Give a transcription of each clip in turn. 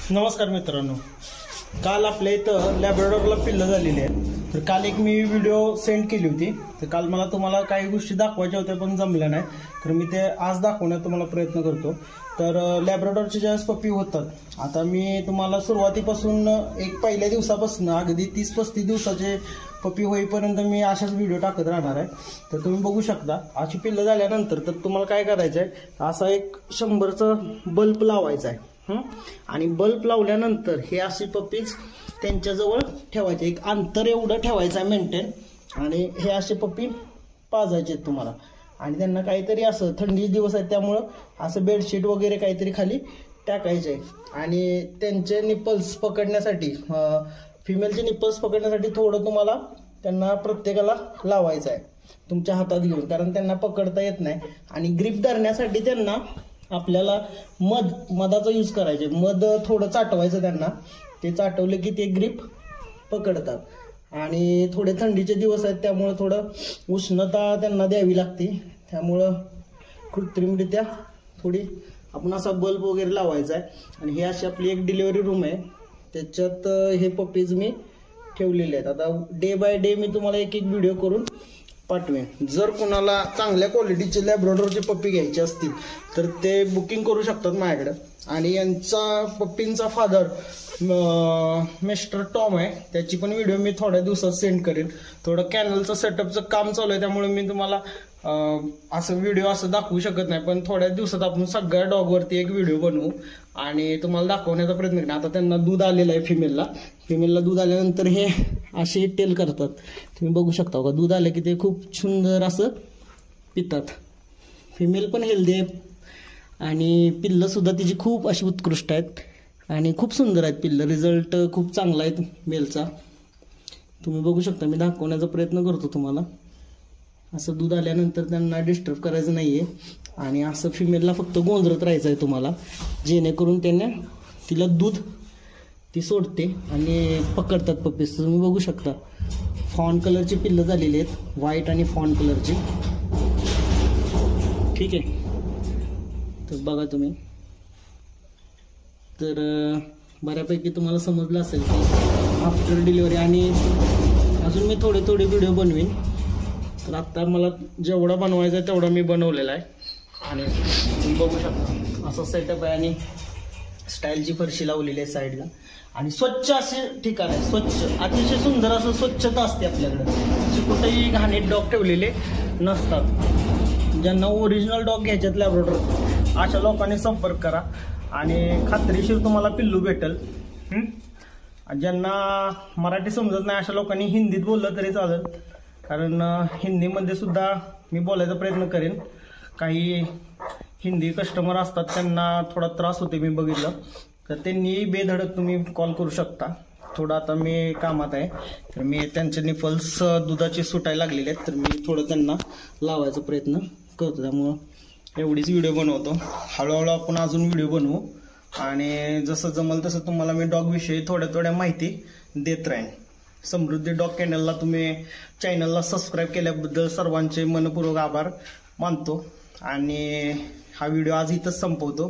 नमस्कार मित्रांनो, काल आपल्या इथं लॅब्राडॉरला पिल्लं झालेली आहेत. तर काल एक मी व्हिडिओ सेंड केली होती. तर काल मला तुम्हाला काही गोष्टी दाखवायच्या होत्या पण जमल्या नाही, तर मी ते आज दाखवण्याचा तुम्हाला प्रयत्न करतो. तर लॅब्राडॉरचे ज्यावेळेस पप्पी होतात, आता मी तुम्हाला सुरुवातीपासून एक पहिल्या दिवसापासून अगदी 30-35 दिवसाचे पप्पी होईपर्यंत मी अशाच व्हिडिओ टाकत राहणार आहे. तर तुम्ही बघू शकता. अशी पिल्लं झाल्यानंतर तर तुम्हाला काय करायचं आहे, असा एक 100चा बल्ब लावायचा आहे. आणि बल्ब लावल्यानंतर हे अशी पप्पीज त्यांच्याजवळ ठेवायचे, एक अंतर एवढं ठेवायचं आहे मेंटेन. आणि हे असे पप्पी पाजायचे तुम्हाला. आणि त्यांना काहीतरी असं थंडी दिवस आहे त्यामुळं असं बेडशीट वगैरे काहीतरी खाली टाकायचे. आणि त्यांचे निपल्स पकडण्यासाठी, फिमेलचे निपल्स पकडण्यासाठी थोडं तुम्हाला त्यांना प्रत्येकाला लावायचं आहे तुमच्या हातात घेऊन, कारण त्यांना पकडता येत नाही. आणि ग्रीप धरण्यासाठी त्यांना आपल्याला मधाचा यूज करायचे. मध थोडं चाटवायचं त्यांना, ते चाटवले की ते ग्रीप पकडतात. आणि थोडे थंडीचे दिवस आहेत त्यामुळे थोडं उष्णता त्यांना द्यावी लागते, त्यामुळं कृत्रिमरित्या थोडी आपण असा बल्ब वगैरे लावायचा आहे. आणि ही अशी आपली एक डिलिव्हरी रूम आहे, त्याच्यात हे पप्पीज मी ठेवलेले आहेत. आता डे बाय डे मी तुम्हाला एक एक व्हिडिओ करून पाठवेन. जर कोणाला चांगल्या क्वालिटीचे लॅब्राडॉरचे पप्पी घ्यायचे असतील तर ते बुकिंग करू शकतात माझ्याकडे. आणि यांचा पप्पींचा फादर मिस्टर टॉम आहे, त्याची पण व्हिडिओ मी थोड्या दिवसात सेंड करेन. थोडं कॅनलचं सेटअपचं काम चालू आहे त्यामुळे मी तुम्हाला असं व्हिडिओ असं दाखवू शकत नाही, पण थोड्या दिवसात आपण सगळ्या डॉगवरती एक व्हिडिओ बनवू आणि तुम्हाला दाखवण्याचा प्रयत्न करेन. आता त्यांना दूध आलेलं आहे फिमेलला दूध आल्यानंतर हे असे टेल करतात, तुम्ही बघू शकता का. दूध आलं की ते खूप सुंदर असं पितात. फिमेल पण हेल्दी आहे आणि पिल्लं सुद्धा तिची खूप अशी उत्कृष्ट आहेत आणि खूप सुंदर आहेत पिल्लं. रिझल्ट खूप चांगला आहे मेलचा, तुम्ही बघू शकता. मी दाखवण्याचा प्रयत्न करतो तुम्हाला. असं दूध आल्यानंतर त्यांना डिस्टर्ब करायचं नाहीये आणि असं फिमेलला फक्त गोंजरत राहायचं आहे तुम्हाला, जेणेकरून त्याने तिला दूध ती सोडते आणि पकडतात पप्पीज. तुम्ही बघू शकता फॉन कलरची पिल्लं झालेली आहेत, व्हाईट आणि फॉन कलरची. ठीक आहे, तर बघा तुम्ही. तर बऱ्यापैकी तुम्हाला समजलं असेल की आफ्टर डिलिव्हरी. आणि अजून मी थोडे व्हिडिओ बनवीन. तर आत्ता मला जेवढा बनवायचा आहे तेवढा मी बनवलेला आहे. आणि तुम्ही बघू शकता असं सेटअप आहे आणि स्टाईलची फरशी लावलेली आहे साईडला. आणि स्वच्छ असे ठिकाण आहे, स्वच्छ, अतिशय सुंदर असं स्वच्छता असते आपल्याकडे. असे कुठेही घाणीत डॉग ठेवलेले नसतात. ज्यांना ओरिजिनल डॉग घ्यायच्यात लॅब्राडॉर, अशा लोकांनी संपर्क करा आणि खात्रीशीर तुम्हाला पिल्लू भेटेल. ज्यांना मराठी समजत नाही अशा लोकांनी हिंदीत बोललं तरी चालेल, कारण हिंदीमध्ये सुद्धा मी बोलायचा प्रयत्न करेन. काही हिंदी कस्टमर असतात त्यांना थोडा त्रास होते मी बघितलं, तर त्यांनी बेधडक तुम्ही कॉल करू शकता. थोडं आता मी कामात आहे, तर मी त्यांचे निपल्स दुधाचे सुटायला लागलेले आहेत, तर मी थोडं त्यांना लावायचा प्रयत्न करतो. त्यामुळं एवढीच व्हिडिओ बनवतो. हळूहळू आपण अजून व्हिडिओ बनवू आणि जसं जमल तसं तुम्हाला मी डॉगविषयी थोड्या माहिती देत राहीन. समृद्धी डॉग चॅनलला तुम्ही चॅनलला सबस्क्राईब केल्याबद्दल सर्वांचे मनपूर्वक आभार मानतो. आणि हा व्हिडिओ आज इथंच संपवतो.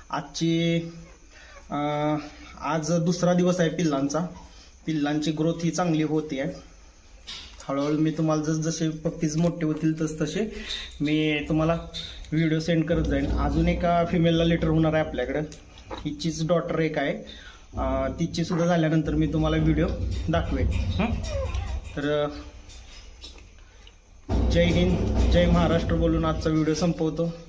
आज दुसरा दिवस आहे पिल्लांची ग्रोथ ही चांगली होती आहे. हळूहळू मी तुम्हाला जसे पप्पीज मोठे होतील तसे मी तुम्हाला व्हिडिओ सेंड करत जाईन. अजून एका फिमेलला लिटर होणार आहे आपल्याकडे, हिचीच डॉटर एक आहे, तिची सुद्धा झाल्यानंतर मी तुम्हाला व्हिडिओ दाखवेन. तर जय हिंद, जय महाराष्ट्र बोलून आजचा व्हिडिओ संपवतो.